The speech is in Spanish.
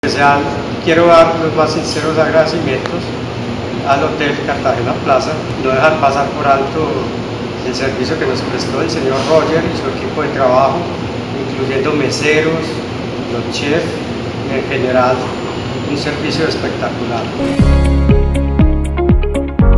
especial quiero dar los más sinceros agradecimientos al Hotel Cartagena Plaza, no dejar pasar por alto el servicio que nos prestó el señor Roger y su equipo de trabajo, incluyendo meseros, los chefs y en general un servicio espectacular.